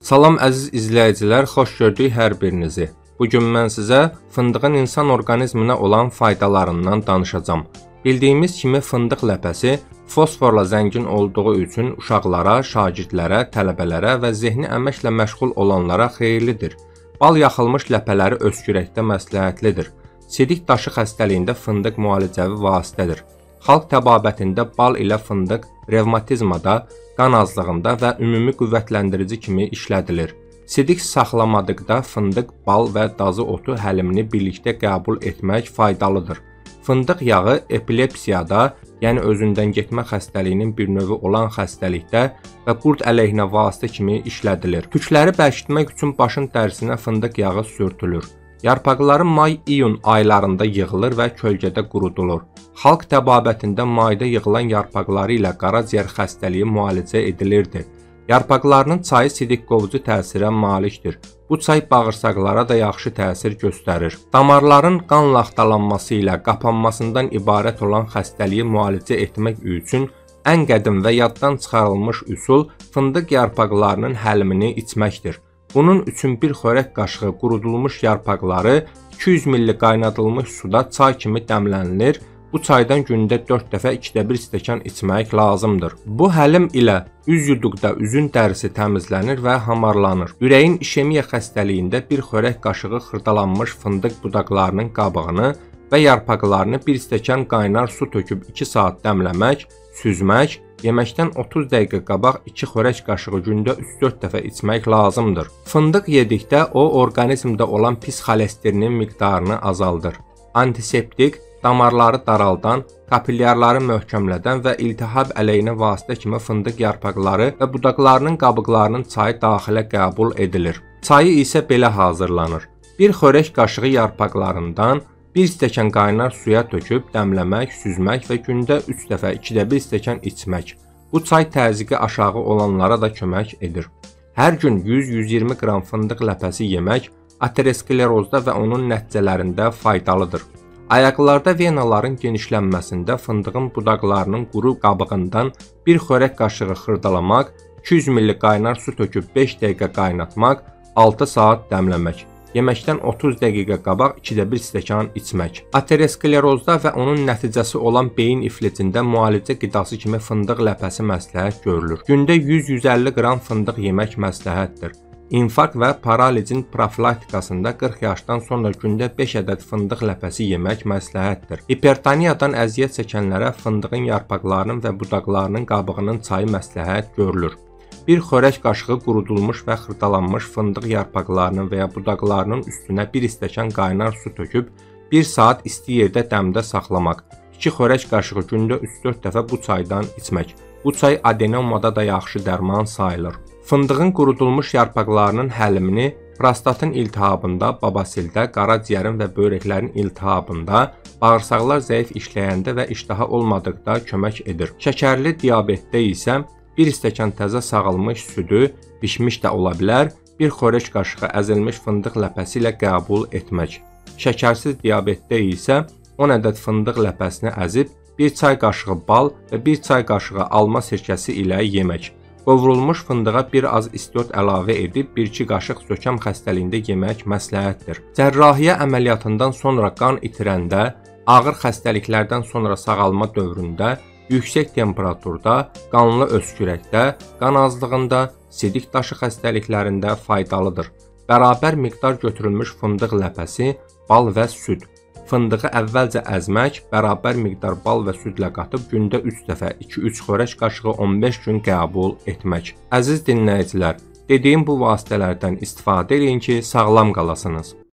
Salam əziz izləyicilər, xoş gördük hər birinizi. Bugün mən sizə fındığın insan orqanizminə olan faydalarından danışacağam. Bildiyimiz kimi fındıq ləpəsi fosforla zəngin olduğu üçün uşaqlara, şagirdlərə, tələbələrə və zehni əməklə məşğul olanlara xeyirlidir. Bal yaxılmış ləpələri öskürəkdə məsləhətlidir. Sidik daşı xəstəliyində fındıq müalicəvi vasitədir. Xalq təbabətində bal ilə fındıq revmatizmada, qan azlığında və ümumi qüvvətləndirici kimi işlədilir. Sidik saxlamadıqda fındıq, bal və dazı otu həlimini birlikdə qəbul etmək faydalıdır. Fındıq yağı epilepsiyada, yəni özündən getmə xəstəliyinin bir növü olan xəstəlikdə və qurd əleyhinə vasitə kimi işlədilir. Tükləri bərkitmək üçün başın dərisinə fındıq yağı sürtülür. Yarpaqları may-iyun aylarında yığılır və kölgədə qurudulur. Xalq təbabətində mayda yığılan yarpaqları ilə qaraciyər xəstəliyi müalicə edilirdi. Yarpaqlarının çayı sidik qovucu təsirə malikdir. Bu çay bağırsaqlara da yaxşı təsir göstərir. Damarların qan laxtalanması ilə qapanmasından ibarət olan xəstəliyi müalicə etmək üçün ən qədim və yaddan çıxarılmış üsul fındıq yarpaqlarının həlimini içməkdir. Bunun üçün bir xörək qaşığı qurudulmuş yarpaqları 200 ml qaynadılmış suda çay kimi dəmlənilir. Bu çaydan gündə 4 dəfə 2də1 stəkan içmək lazımdır. Bu həlim ilə üz yuduqda üzün dərisi təmizlənir və hamarlanır. Ürəyin işemiya xəstəliyində bir xörək qaşığı xırdalanmış fındıq budaqlarının qabığını və yarpaqlarını bir stəkan qaynar su töküb 2 saat dəmləmək, süzmək, yeməkdən 30 dəqiqə qabaq 2 xörək qaşığı gündə 3-4 dəfə içmək lazımdır. Fındıq yedikdə o orqanizmdə olan pis xolesterinin miqdarını azaldır. Antiseptik, damarları daraldan, kapilyarları möhkəmlədən və iltihab əleyhinə vasitə kimi fındıq yarpaqları və budaqlarının qabıqlarının çayı daxilə qəbul edilir. Çayı isə belə hazırlanır. Bir xörək qaşığı yarpaqlarından 1 stəkan qaynar suya töküb dəmləmək, süzmək və gündə 3 dəfə 2də1 stəkan içmək. Bu çay təzyiqi aşağı olanlara da kömək edir. Hər gün 100-120 qram fındıq ləpəsi yemək aterosklerozda və onun nəticələrində faydalıdır. Ayaqlarda venaların genişlənməsində fındığın budaqlarının quru qabığından bir xörək qaşığı xırdalamaq, 200 ml qaynar su töküb 5 dəqiqə qaynatmaq, 6 saat dəmləmək. Yeməkdən 30 dəqiqə qabaq 2də1 stəkan içmək. Aterosklerozda və onun nəticəsi olan beyin iflicində müalicə qidası kimi fındıq ləpəsi məsləhət görülür. Gündə 100-150 qram fındıq yemək məsləhətdir. İnfarkt və paralizin profilaktikasında 40 yaşdan sonra gündə 5 ədəd fındıq ləpəsi yemək məsləhətdir. Hipertoniyadan əziyyət çəkənlərə fındığın yarpaqlarının və budaqlarının qabığının çayı məsləhət görülür. Bir xörək qaşığı qurudulmuş və xırdalanmış fındıq yarpaqlarının və ya budaqlarının üstünə 1 stəkan qaynar su töküb 1 saat isti yerdə dəmdə saxlamaq. 2 xörək qaşığı gündə 3-4 dəfə bu çaydan içmək. Bu çay adenomada da yaxşı dərman sayılır. Fındığın qurudulmuş yarpaqlarının həlimini prostatın iltihabında, babasildə, qaraciyərin və böyrəklərin iltihabında, bağırsaqlar zəif işləyəndə və iştaha olmadıqda kömək edir. Şəkərli diabetdə isə 1 stəkan təzə sağılmış südü, bişmiş də ola bilər, bir xörək qaşığı əzilmiş fındıq ləpəsi ilə qəbul etmək. Şəkərsiz diabetdə isə 10 ədəd fındıq ləpəsini əzib, 1 çay qaşığı bal və 1 çay qaşığı alma sirkəsi ilə yemək. Qovrulmuş fındığa bir az istiot əlavə edib 1-2 qaşıq zökəm xəstəliyində yemək məsləhətdir. Cərrahiyyə əməliyyatından sonra qan itirəndə, ağır xəstəliklərdən sonra sağalma dövründə, yüksək temperaturda, qanlı öskürəkdə, qan azlığında, sidik daşı xəstəliklərində faydalıdır. Bərabər miqdar götürülmüş fındıq ləpəsi, bal və süd. Fındığı əvvəlcə əzmək, bərabər miqdar bal və südlə qatıb gündə 3 dəfə 2-3 xörək qaşığı 15 gün qəbul etmək. Əziz dinləyicilər, dediyim bu vasitələrdən istifadə edin ki, sağlam qalasınız.